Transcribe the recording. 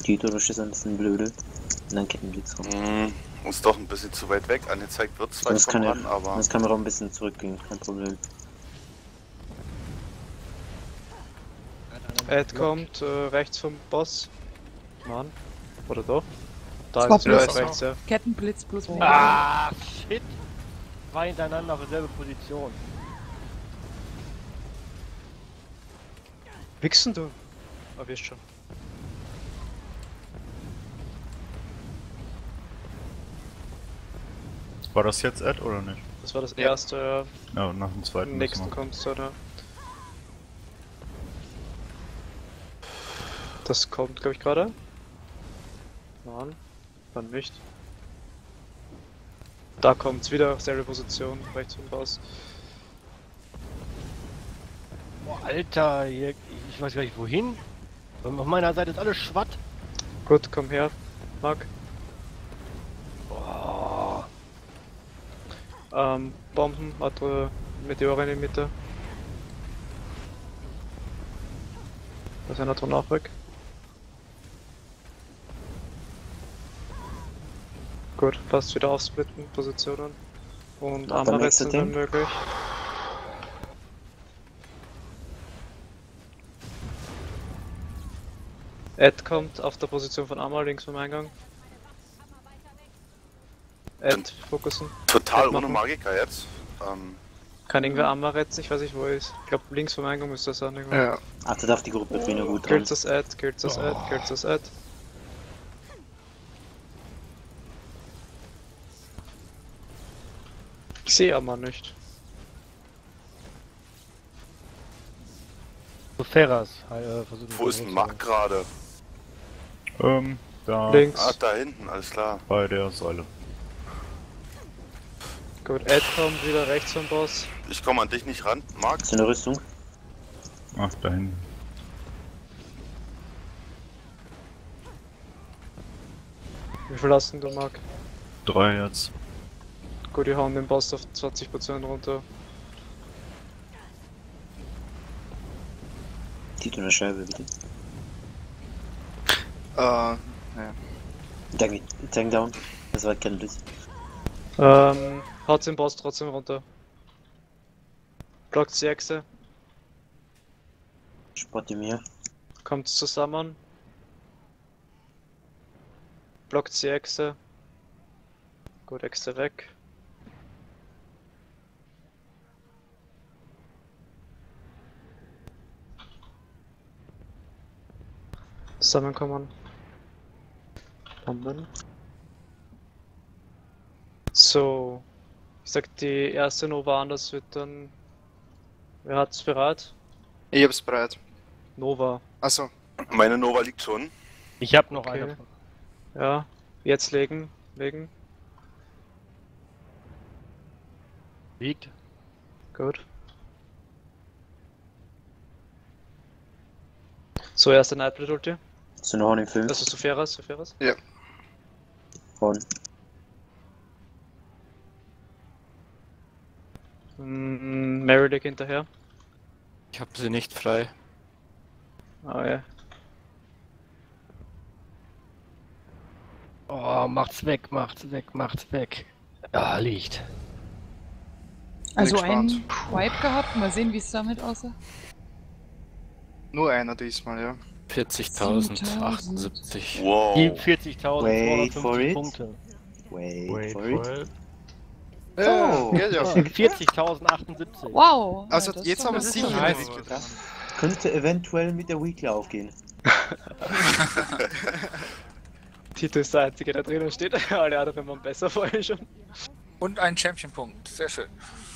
Die Hydrosch ist ein bisschen blöde. Und dann Kettenblitz rum. Ist doch ein bisschen zu weit weg. Angezeigt wird zwar Sonst kann, ran, aber... sonst kann man auch ein bisschen zurückgehen, kein Problem. Ed kommt rechts vom Boss. Mann. Oder doch? Da War ist er bloß rechts, ja. Kettenblitz plus Mega. Ah, shit! Zwei hintereinander auf derselbe Position. Wichsen du? Erwischt schon. War das jetzt Ed oder nicht? Das war das erste, Ja, und nach dem zweiten. nächsten kommst du, oder? Das kommt, glaube ich, gerade. Mann, dann nicht. Da kommt's wieder, selbe Position, rechts vom Boss. Boah, Alter, hier, ich weiß gar nicht wohin. Auf meiner Seite ist alles Schwatt. Gut, komm her, Marc. Boah. Bomben, Meteore in die Mitte. Da ist einer dran auch weg. Gut, passt wieder aufsplitten, Positionen. Und Noch beim Armretzen, wenn Exiting? möglich. Ed kommt auf der Position von Arma links vom Eingang. Ed, fokussen. Total Ed ohne machen. Magiker jetzt. Kann irgendwer Arma retten? Ich weiß nicht, wo er ist. Ich glaube, links vom Eingang müsste das sein. Irgendwo. Ja. Achtet auf die Gruppe, ich bin ja gut dran. Kills das Ed, kills das Ed, kills das Ed. Ich sehe Arma nicht. So Ferras. Wo ist denn Mark gerade? Da Links. Ah, da hinten, alles klar. bei der Säule. Gut, Ed kommt wieder rechts vom Boss. Ich komme an dich nicht ran, Mark. Ist in der Rüstung? Ach, da hinten. Wie viel hast denn du, Marc? 3 jetzt. Gut, die hauen den Boss auf 20% runter. Tito in der Scheibe, bitte. Ja. Danke, Tank down. Das war kein Blitz. Haut den Boss trotzdem runter. Blockt die Echse. Spotte mir. Kommt zusammen. Blockt die Echse. Gut, Echse weg. Zusammenkommen. Bomben. So. Ich sag die erste Nova an, das wird dann. Wer hat's bereit? Ich hab's bereit. Nova. Achso. Meine Nova liegt schon. Ich hab noch Okay. eine. Ja. Jetzt legen. Legen. Liegt. Gut. So, erste Nightblade Ulti. So noch in 5. Das ist Sopheras. Ja. Von. Meredith hinterher. Ich hab sie nicht frei. Ah ja. Oh, macht's weg, macht's weg, macht's weg. Ah, liegt. Bin Also gespannt. einen Wipe gehabt, mal sehen, wie es damit aussah. Nur einer diesmal, ja. 40.078. Wow. Wait for 47.250 it. Punkte. Wait for it. Oh, geht ja. 40.078. Wow! Also das jetzt ist haben wir doch- sicher nice. eine Weekly dran. Könnte eventuell mit der Weekly aufgehen. Tito ist der Einzige, der drinnen steht. Alle anderen waren besser vorher schon. Und ein Champion-Punkt. Sehr schön.